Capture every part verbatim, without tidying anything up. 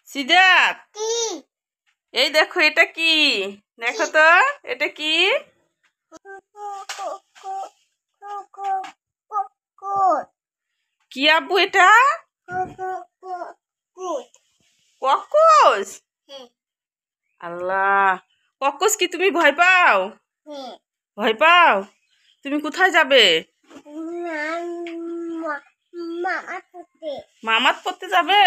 সিদ্ধাত, এই দেখো এটা কি? দেখো তো এটা কি? কি আব্বু এটা? ককস। আল্লাহ, ককস কি তুমি ভয় পাও? ভয় পাও? তুমি কোথায় যাবে? মামাত পড়তে যাবে?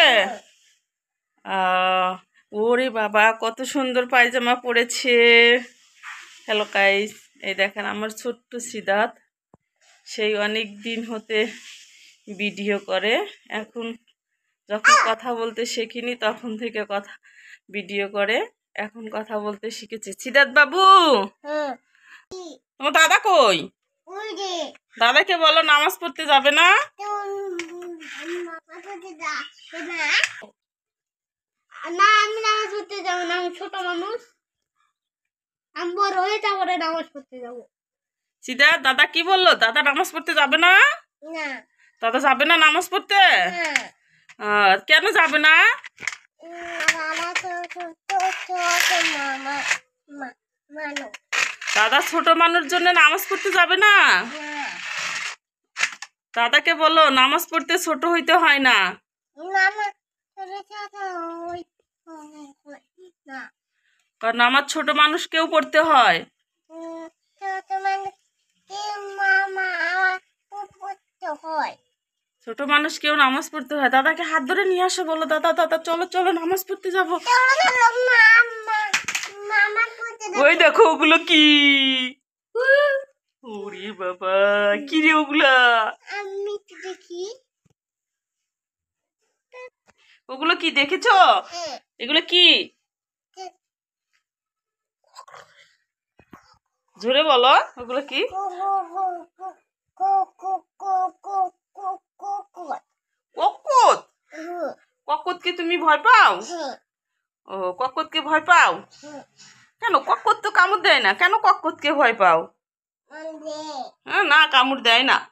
আহ ওরে বাবা, কত সুন্দর পায়জামা পরেছে। হ্যালো গাইস, এই দেখেন আমার ছোট্ট সিদ্ধাত। সেই অনেক দিন হতে ভিডিও করে, এখন যখন কথা বলতে শেখিনি তখন থেকে কথা ভিডিও করে, এখন কথা বলতে শিখেছে। সিদ্ধাত বাবু, তোমার দাদা কই? দাদাকে বলো নামাজ পড়তে যাবে না। না, আমি নামাজ পড়তে যাবো না, আমি ছোট মানুষ, আমি বড় হয়ে তারপরে নামাজ পড়তে যাবো। সিদ্ধাত, দাদা কি বললো? দাদা নামাজ পড়তে যাবে না? না, দাদা যাবে না নামাজ পড়তে? আহ, কেন যাবে না? দাদা ছোট মানুষ জন্য নামাজ পড়তে যাবে না? দাদাকে বলো নামাজ পড়তে ছোট হইতে হয় না। কারণ আমার ছোট মানুষকেও পড়তে হয়। ছোট মানুষকেও নামাজ পড়তে হয়। দাদাকে হাত ধরে নিয়ে আসো, বলো দাদা দাদা চলো চলো নামাজ পড়তে যাবো। ওই দেখো ওগুলো কি? ওরে বাবা, কি রে ওগুলা? আমি দেখি ওগুলো কি দেখেছো? এগুলো কি? জোরে বলো, ওগুলো কি? ককত। ককতকে তুমি ভয় পাও? ও, ককতকে ভয় পাও? কেন? ককত তো কামড় দেয় না, কেন ককতকে ভয় পাও? হ্যাঁ, না কামড় দেয় না।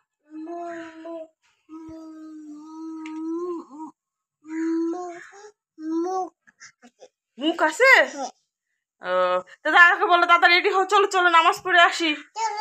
মুখ আছে? ও, দাদাকে বলো দাদা রেডি হও, চলো চলো নামাজ পড়ে আসি।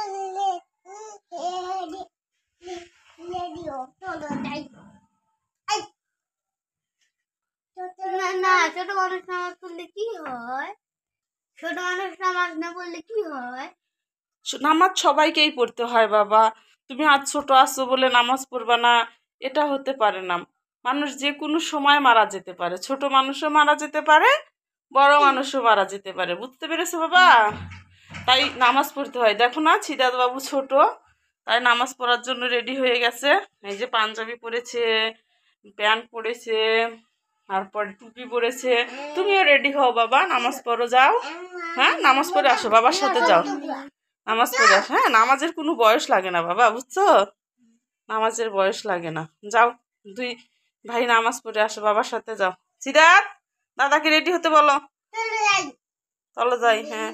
না, ছোট মানুষ নামাজ পড়লে কি হয়? ছোট মানুষ নামাজ না পড়লে কি হয়? নামাজ সবাইকেই পড়তে হয় বাবা। তুমি আজ ছোট আছো বলে নামাজ পড়বা না, এটা হতে পারে না। মানুষ যে কোনো সময় মারা যেতে পারে, ছোট মানুষও মারা যেতে পারে, বড় মানুষও মারা যেতে পারে। বুঝতে পেরেছো বাবা? তাই নামাজ পড়তে হয়। দেখো না সিদ্ধাত বাবু ছোট, তাই নামাজ পড়ার জন্য রেডি হয়ে গেছে। এই যে পাঞ্জাবি পরেছে, প্যান্ট পরেছে, তারপর টুপি পরেছে। তুমিও রেডি হও বাবা, নামাজ পড়ো, যাও। হ্যাঁ, নামাজ পড়ে আসো, বাবার সাথে যাও। নামাজ পড়ে আসো। হ্যাঁ, নামাজের কোনো বয়স লাগে না বাবা, বুঝছো? নামাজের বয়স লাগে না। যাও, দুই ভাই নামাজ পড়ে আসো, বাবার সাথে যাও। সিদ্ধাত, দাদাকে রেডি হতে বলো। চলো যাই। হ্যাঁ,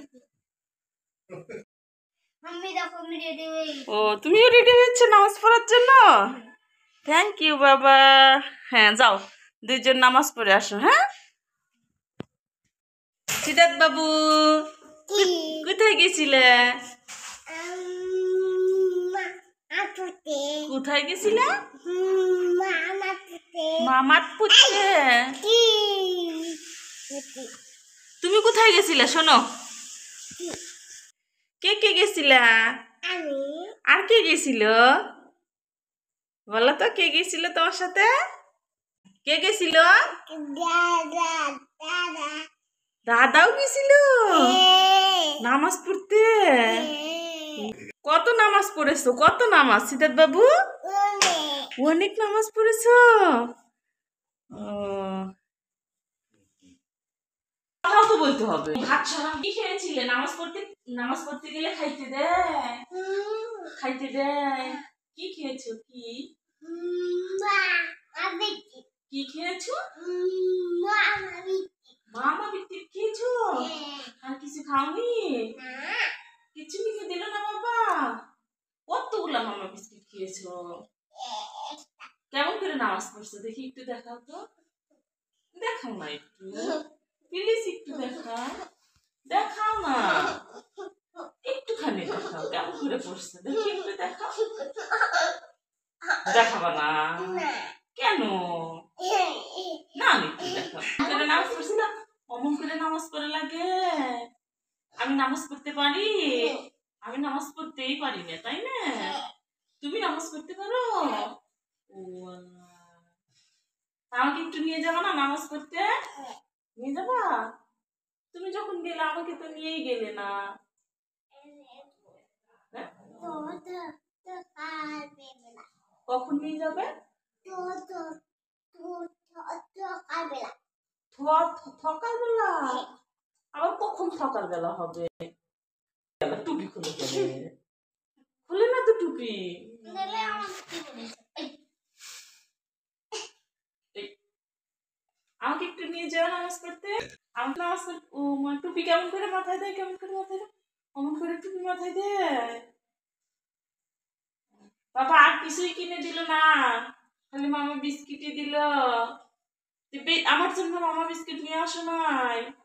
ও তুমিও রেডি হয়েছো নামাজ পড়ার জন্য? থ্যাংক ইউ বাবা। হ্যাঁ যাও, দুইজন নামাজ পড়ে আসো। হ্যাঁ, সিদ্ধাত বাবু কোথায় গেছিলে? কোথায় গেছিলে? মামাত পড়তে। তুমি কোথায় গেছিলে শোনো? কে কে গেছিলা? আর কে গেছিল বলো তো? কে গেছিল তোমার সাথে? কে গেছিল? দাদাও গেছিল নামাজ পড়তে। কত নামাজ পড়েছো? কত নামাজ সিদ্ধাত বাবু? অনেক নামাজ পড়েছো। কথাও তো বলতে হবে। ভাত সারাম কি খেয়েছিলে? নামাজ পড়তে নামাজ পড়তে গেলে খাইতে দেয়? খাইতে দেয়? কি খেয়েছো? কি কি খেয়েছো? মামা বিস্কিট খেয়েছো? আর কিছু খাওনি? কিছু কিছু দিল না বাবা? কতগুলা মামা বিস্কিট খেয়েছো? কেমন করে নামাজ পড়ছো দেখি, একটু দেখাও তো, দেখা। দেখাও না একটু, প্লিজ একটু দেখাও, দেখাও না, একটুখানি দেখাও কেমন করে পড়ছে, দেখি একটু দেখাও। দেখাবা না কেন? না আমি একটু দেখাও। করে নামাজ পড়ছি না, অমন করে নামাজ পড়া লাগে? আমি নামাজ পড়তে পারি? আমি নামাজ পড়তেই পারি না, তাই না? তুমি নামাজ পড়তে পারো? ও আল্লাহ, আমাকে একটু নিয়ে যাবা না নামাজ পড়তে? নিয়ে যাবা? তুমি যখন গেলে আমাকে তো নিয়েই গেলে না। হ্যাঁ? কখন নিয়ে যাবে? সকালবেলা? আবার কখন সকালবেলা হবে? টুপি খুলে ফেলে, খুলে না তো টুপি। আমাকে একটু নিয়ে যাও নামাজ পড়তে। আমাকে নামাজ পড়তে, ও মা, টুপি কেমন করে মাথায় দেয়, কেমন করে মাথায় দেয়, অমন করে টুপি মাথায় দেয়। বাবা আর কিছুই কিনে দিল না, খালি মামা বিস্কিটই দিল। আমার জন্য মামা বিস্কিট নিয়ে আসো নাই।